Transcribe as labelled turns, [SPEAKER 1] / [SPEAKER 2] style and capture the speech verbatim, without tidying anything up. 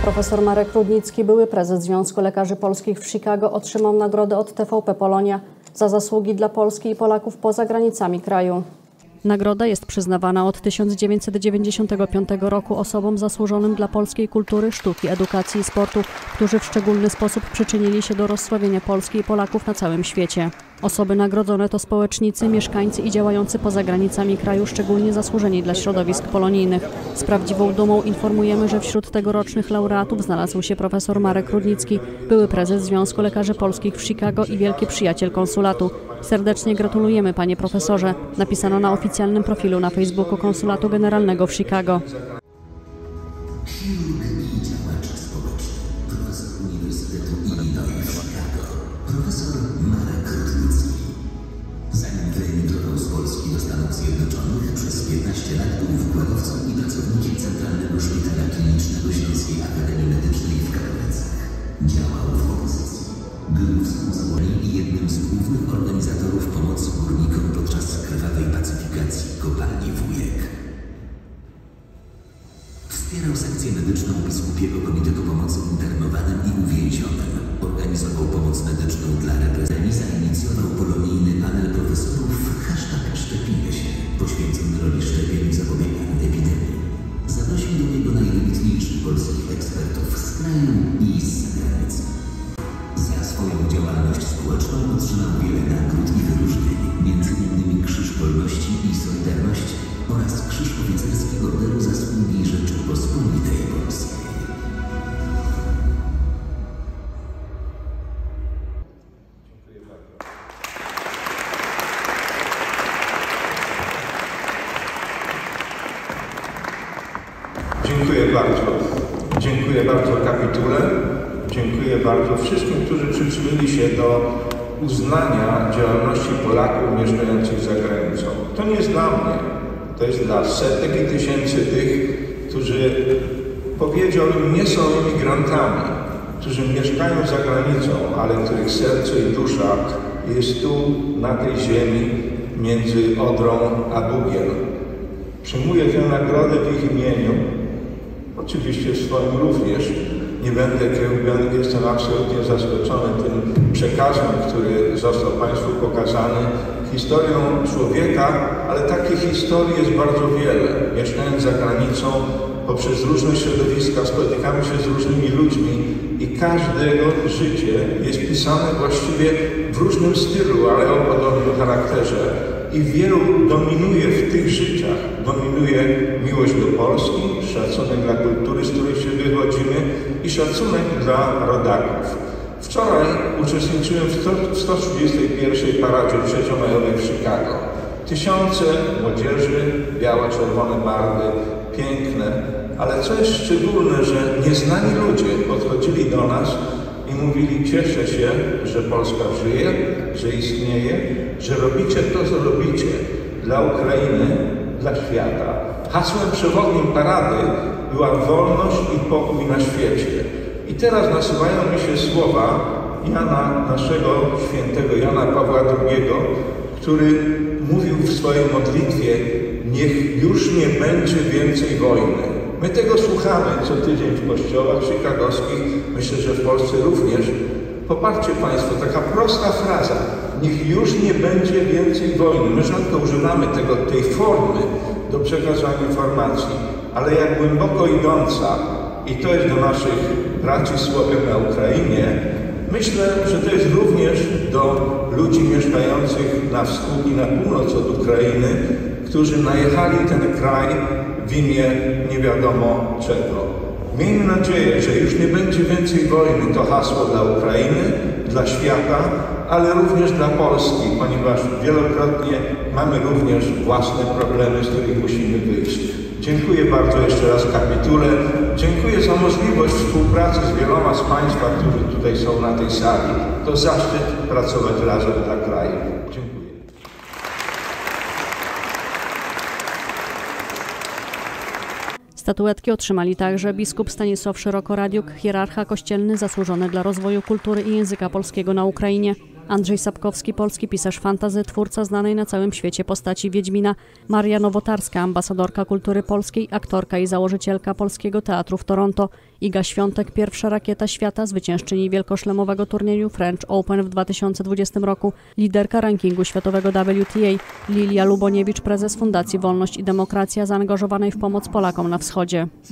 [SPEAKER 1] Profesor Marek Rudnicki, były prezes Związku Lekarzy Polskich w Chicago, otrzymał nagrodę od T V P Polonia za zasługi dla Polski i Polaków poza granicami kraju. Nagroda jest przyznawana od tysiąc dziewięćset dziewięćdziesiątego piątego roku osobom zasłużonym dla polskiej kultury, sztuki, edukacji i sportu, którzy w szczególny sposób przyczynili się do rozsławienia Polski i Polaków na całym świecie. Osoby nagrodzone to społecznicy, mieszkańcy i działający poza granicami kraju, szczególnie zasłużeni dla środowisk polonijnych. Z prawdziwą dumą informujemy, że wśród tegorocznych laureatów znalazł się profesor Marek Rudnicki, były prezes Związku Lekarzy Polskich w Chicago i wielki przyjaciel konsulatu. Serdecznie gratulujemy, panie profesorze, napisano na oficjalnym profilu na Facebooku Konsulatu Generalnego w Chicago.
[SPEAKER 2] Profesor Marek Rudnicki. Zanim wyemigrował z Polski do Stanów Zjednoczonych, przez piętnaście lat był wykładowcą i pracownikiem Centralnego Szpitala Klinicznego Śląskiej Akademii Medycznej w Katowicach. Działał w opozycji. Był współzałożycielem i jednym z głównych organizatorów pomocy górnikom podczas krwawej pacyfikacji kopalni Wujek. Wspierał sekcję medyczną Biskupiego Komitetu Pomocy Internowanym i Uwięzionym. Organizował pomoc medyczną dla represji, zainicjował polonijny panel profesorów hashtag Szczepimy się, poświęcony roli szczepień w zapobieganiu epidemii. Zaprosił do niego najwybitniejszych polskich ekspertów z kraju i z zagranicy. Za swoją działalność społeczną otrzymał wiele nagród i wyróżnień, między innymi Krzyż Wolności i Solidarności oraz Krzyż Oficerski Orderu Zasługi Rzeczypospolitej Polskiej.
[SPEAKER 3] Dziękuję bardzo. Dziękuję bardzo kapitule. Dziękuję bardzo wszystkim, którzy przyczynili się do uznania działalności Polaków mieszkających za granicą. To nie jest dla mnie. To jest dla setek i tysięcy tych, którzy, powiedziałbym, nie są imigrantami, którzy mieszkają za granicą, ale których serce i dusza jest tu, na tej ziemi, między Odrą a Bugiem. Przyjmuję tę nagrodę w ich imieniu, oczywiście w swoim również. Nie będę kiełbiony, jestem absolutnie zaskoczony tym przekazem, który został Państwu pokazany, historią człowieka, ale takich historii jest bardzo wiele. Mieszkając za granicą, poprzez różne środowiska spotykamy się z różnymi ludźmi i każdego życie jest pisane właściwie w różnym stylu, ale o podobnym charakterze. I wielu dominuje w tych życiach. Dominuje miłość do Polski, szacunek dla kultury, z której się wywodzimy i szacunek dla rodaków. Wczoraj uczestniczyłem w sto trzydziestej pierwszej paradzie trzeciomajowej w Chicago. Tysiące młodzieży, biało-czerwone barwy, piękne, ale co jest szczególne, że nieznani ludzie podchodzili do nas i mówili: cieszę się, że Polska żyje, że istnieje, że robicie to, co robicie dla Ukrainy, dla świata. Hasłem przewodnim parady była wolność i pokój na świecie. I teraz nasuwają mi się słowa Jana, naszego świętego Jana Pawła drugiego, który mówił w swojej modlitwie: niech już nie będzie więcej wojny. My tego słuchamy co tydzień w kościołach chicagowskich, myślę, że w Polsce również. Popatrzcie Państwo, taka prosta fraza: niech już nie będzie więcej wojny. My rzadko używamy tego, tej formy do przekazania informacji, ale jak głęboko idąca, i to jest do naszych braci Słowian na Ukrainie, myślę, że to jest również do ludzi mieszkających na wschód i na północ od Ukrainy, którzy najechali ten kraj w imię nie wiadomo czego. Miejmy nadzieję, że już nie będzie więcej wojny. To hasło dla Ukrainy, dla świata, ale również dla Polski, ponieważ wielokrotnie mamy również własne problemy, z których musimy wyjść. Dziękuję bardzo jeszcze raz kapitule. Dziękuję za możliwość współpracy z wieloma z Państwa, którzy tutaj są na tej sali. To zaszczyt pracować razem dla kraju. Dziękuję.
[SPEAKER 1] Statuetki otrzymali także biskup Stanisław Szeroko-Radiuk, hierarcha kościelny zasłużony dla rozwoju kultury i języka polskiego na Ukrainie, Andrzej Sapkowski, polski pisarz fantasy, twórca znanej na całym świecie postaci Wiedźmina, Maria Nowotarska, ambasadorka kultury polskiej, aktorka i założycielka Polskiego Teatru w Toronto, Iga Świątek, pierwsza rakieta świata, zwyciężczyni wielkoszlemowego turnieju French Open w dwa tysiące dwudziestym roku, liderka rankingu światowego W T A, Lilia Luboniewicz, prezes Fundacji Wolność i Demokracja, zaangażowanej w pomoc Polakom na wschodzie.